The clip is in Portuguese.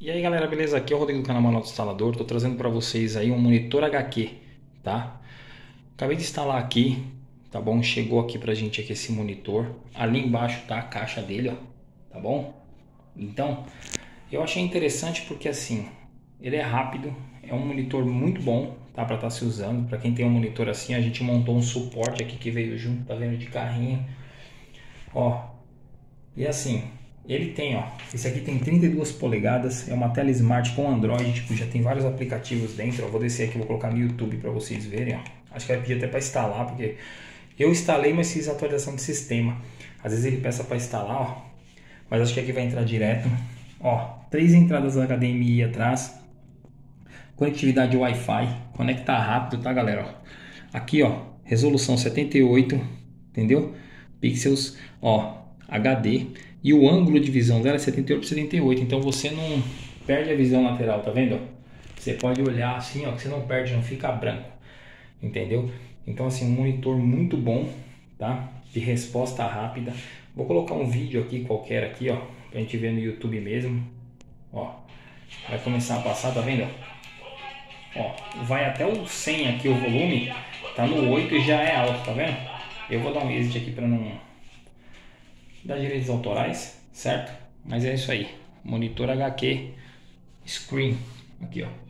E aí galera, beleza? Aqui é o Rodrigo do canal Manual do Instalador. Tô trazendo para vocês aí um monitor HQ, tá? Acabei de instalar aqui, tá bom? Chegou aqui pra gente aqui esse monitor. Ali embaixo tá a caixa dele, ó, tá bom? Então, eu achei interessante porque assim, ele é rápido, é um monitor muito bom, tá? Pra estar se usando. Pra quem tem um monitor assim, a gente montou um suporte aqui que veio junto, tá vendo? De carrinho, ó. E assim, ele tem, ó, esse aqui tem 32 polegadas, é uma tela Smart com Android, tipo, já tem vários aplicativos dentro. Eu vou descer aqui, vou colocar no YouTube para vocês verem, ó. Acho que vai pedir até para instalar, porque eu instalei, mas fiz atualização de sistema. Às vezes ele peça para instalar, ó, mas acho que aqui vai entrar direto. Ó, 3 entradas HDMI atrás, conectividade Wi-Fi, conecta rápido, tá, galera? Ó, aqui, ó, resolução 78, entendeu? Pixels, ó, HD, e o ângulo de visão dela é 78 por 78, então você não perde a visão lateral, tá vendo? Você pode olhar assim, ó, que você não perde, não fica branco, entendeu? Então assim, um monitor muito bom, tá? De resposta rápida. Vou colocar um vídeo aqui qualquer aqui, ó, pra gente ver no YouTube mesmo. Ó, vai começar a passar, tá vendo? Ó, vai até o 100 aqui o volume, tá no 8 e já é alto, tá vendo? Eu vou dar um exit aqui para não dar direitos autorais, certo? Mas é isso aí, monitor HQ Screen, aqui ó.